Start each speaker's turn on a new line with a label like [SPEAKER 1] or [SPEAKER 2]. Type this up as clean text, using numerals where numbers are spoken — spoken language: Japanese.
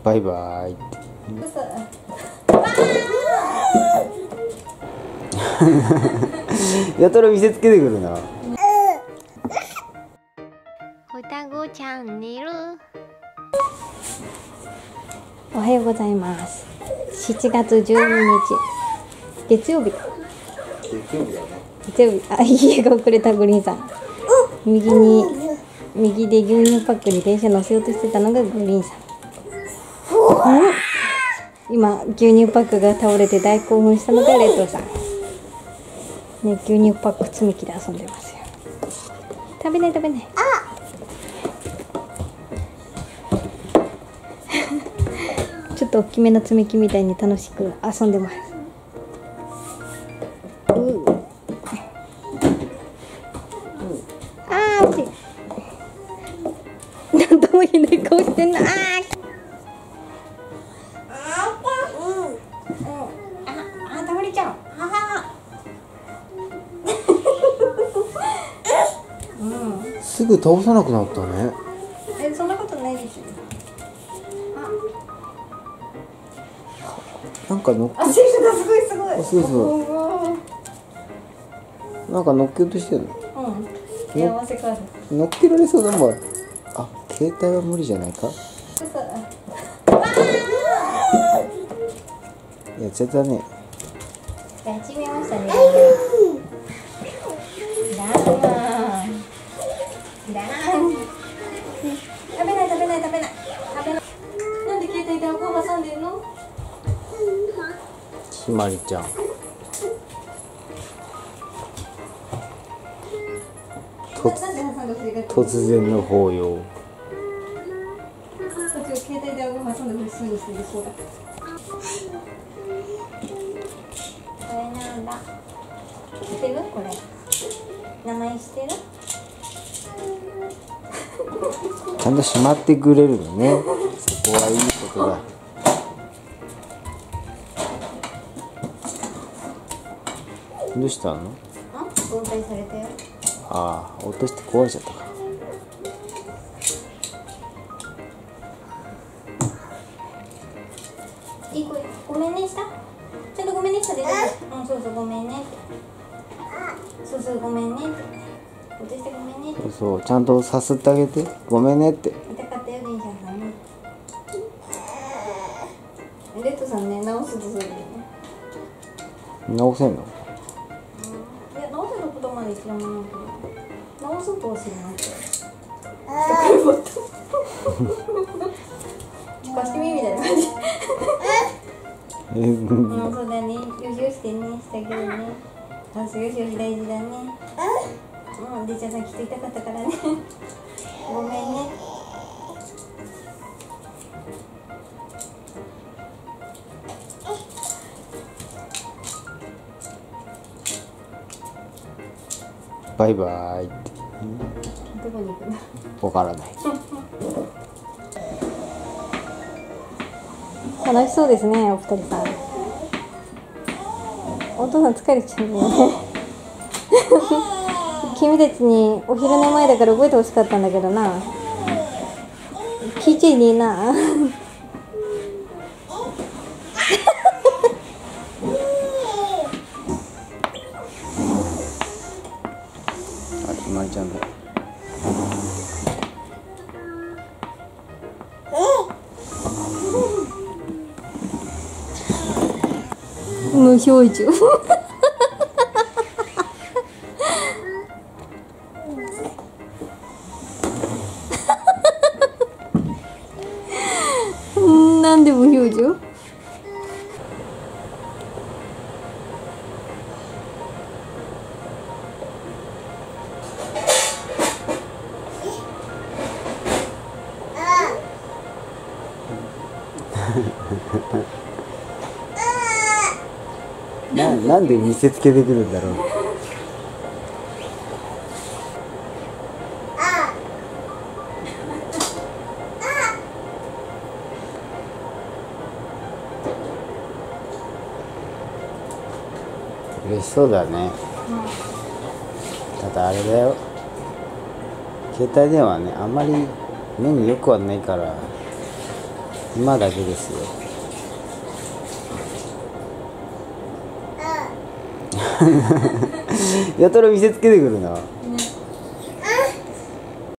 [SPEAKER 1] バイバイってやたら見せつけてくるな。
[SPEAKER 2] 双子チャンネル。
[SPEAKER 3] おはようございます。7月12日月曜日。
[SPEAKER 1] 月曜日だね。
[SPEAKER 3] 月曜日。あ、家が遅れたグリーンさん。右で牛乳パックに電車乗せようとしてたのがグリーンさん。今牛乳パックが倒れて大興奮したのがレッドさん。ね、牛乳パック積み木で遊んでますよ。食べない。ちょっと大きめの積み木みたいに楽しく遊んでます。あー、惜しい。なんとも言えない顔してんな。倒れちゃう。
[SPEAKER 1] すぐ倒さなくなったね。
[SPEAKER 3] そんなことないですよ。
[SPEAKER 1] なんか乗っ
[SPEAKER 3] あ、シールだ、すごい。
[SPEAKER 1] すごい。なんか乗っけようとしてるの。
[SPEAKER 3] 幸せカード。
[SPEAKER 1] 乗っけられそうだもん。あ、携帯は無理じゃないか。やっちゃったね。
[SPEAKER 3] やっちめましたね。食べない。なんで携帯で顎を挟んでんの？
[SPEAKER 1] ひまりちゃん。突然の抱擁。
[SPEAKER 3] こっちを携帯で顎を挟んでほしそうにしてるそうだ。これなんだ？知ってる？これ。名前知ってる？
[SPEAKER 1] ちゃんとしまってくれるのね。そこはいいことだ。どうしたの？
[SPEAKER 3] 分解されたよ。
[SPEAKER 1] ああ、落として壊れちゃったか。
[SPEAKER 3] いい子、ごめんねした。ちゃんとごめんねしたで。そうごめんねって。そうごめんねって。落としてごめんねって。
[SPEAKER 1] そう、ちゃんとさすってあげて。ごめんねって。
[SPEAKER 3] 痛かったよ、電車さんね。レッドさんね、直すとするよね。
[SPEAKER 1] 直せんの？
[SPEAKER 3] いや、直せることまで知らないけど、直すとは知らないけど。貸してみみたいな感じ。そうだね、よしよしてね、してあげるね。よし大事だね。でちゃんさんきっと痛かったからね。ごめんね。
[SPEAKER 1] バイバイって。
[SPEAKER 3] どこに行くの？
[SPEAKER 1] わからない。
[SPEAKER 3] 楽しそうですね、お二人さん。お父さん疲れちゃうね。君たちにお昼寝前だから覚えてほしかったんだけどな。聞いちゃいねえな。
[SPEAKER 1] あ、ひまりちゃんだ。
[SPEAKER 3] 無表情。なんで無表情？
[SPEAKER 1] なんで見せつけてくるんだろう。嬉しそうだね。ただあれだよ、携帯電話ね、あんまり目によくはないから今だけですよ。やたら見せつけてくるな。